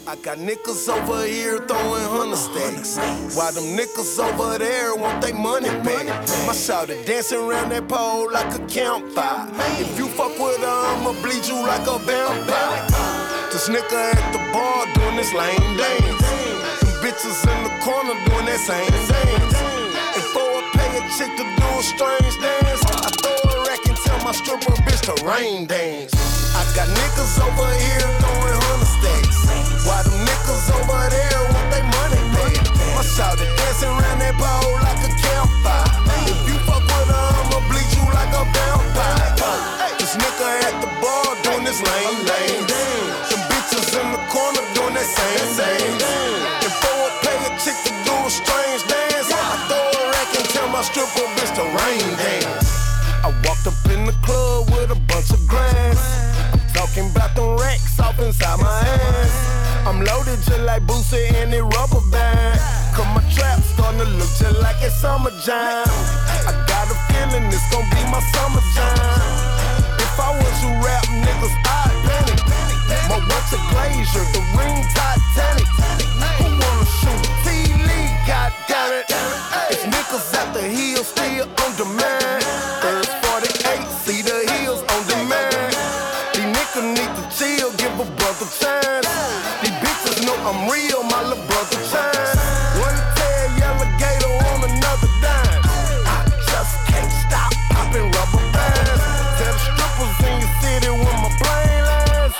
I got niggas over here throwing 100 stacks, while them niggas over there want they money back. My shawty dancing around that pole like a campfire. If you fuck with her, I'ma bleed you like a vampire. This nigga at the bar doing this lame dance. Them bitches in the corner doing that same dance. And for a pay a chick to do a strange dance, I throw a rack and tell my stripper bitch to rain dance. I got niggas over here throwing 100 stacks, while them niggas over there want they money back. My shawty dancing around that pole like a campfire. If you fuck with her, I'ma bleed you like a vampire. This nigga at the bar doing this lame dance. Them bitches in the corner doing that same dance. And for a pay a chick to do a strange dance, I throw a rack and tell my stripper bitch to rain dance. I walked up in the club with a bunch of grass. Talking about them racks off inside my ass. I'm loaded just like Boosie in the rubber band. Cause my trap starting to look just like it's summer jam. I got a feeling it's gon' be my summer jam. If I was you rap niggas, I'd panic. My watch a glacier, the ring Titanic. Who wanna shoot T-Lee, goddammit. If niggas at the heel still on demand. First 48, see the heels on demand. These niggas need to chill, give a brother chance. These bitches know I'm real, my little brother chance. One tail yellow Gator on another dime. I just can't stop popping rubber bands. Tell the strippers in your city when my plane lands.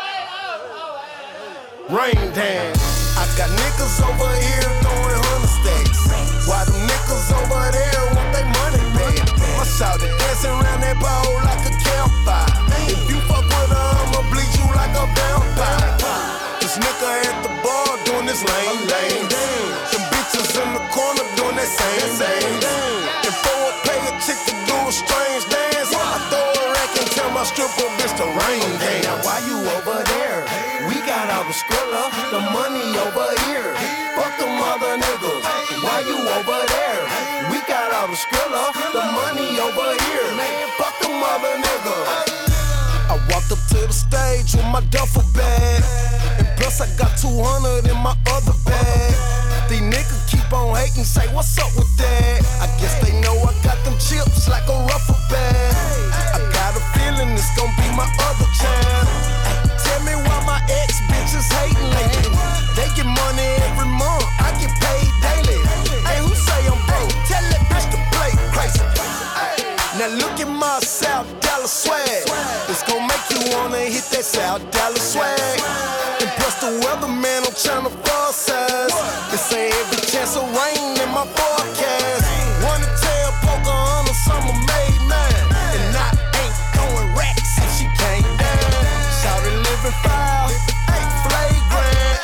Rain dance. I got niggas over here throwing 100 stacks, while them niggas over there want they money back. My shawty dancing around that pole like a campfire. If you fuck with her, I'ma bleed you like a vampire. This nigga at the bar doing this lame dance. Them bitches in the corner doing that same dance. And for a pay a chick to do a strange dance, I throw a rack and tell my stripper bitch to rain dance. Now why you over there? We got all the skrilla, the money over here. Fuck them other niggas. Why you over there? We got all the skrilla, the money over here. Man, fuck them other niggas. I walked up to the stage with my duffel bag, and plus I got 200 in my other bag. These niggas keep on hating, say what's up with that? I guess they know I got them chips like a ruffle bag. I got a feeling it's gon' be my other time. Tell me why my ex bitches hating lately. They get money every month, I get paid daily. Hey, who say I'm broke? Tell that bitch to play crazy. Now look at my South Dallas swag. It's gon' make you wanna hit that South Dallas swag. And plus the weatherman on Channel 4 says it's a every chance of rain in my forecast. Wanna tell Pocahontas I'm a made man, and I ain't throwing racks if she came down. Shawty living foul, ain't flagrant.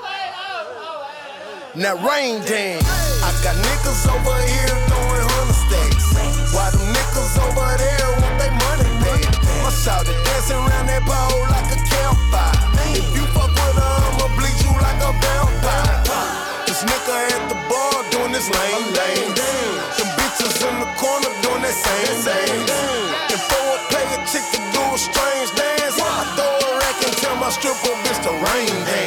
Now rain dance. I got niggas over here throwing 100 stacks, while them niggas over there want they money back. My shawty dancing around that pole like a campfire. If you fuck with her, I'ma bleed you like a vampire. This nigga at the bar doing this lame dance. Them bitches in the corner doing that same dance. And for a pay a chick to do a strange dance, I throw a rack and tell my stripper bitch to rain dance.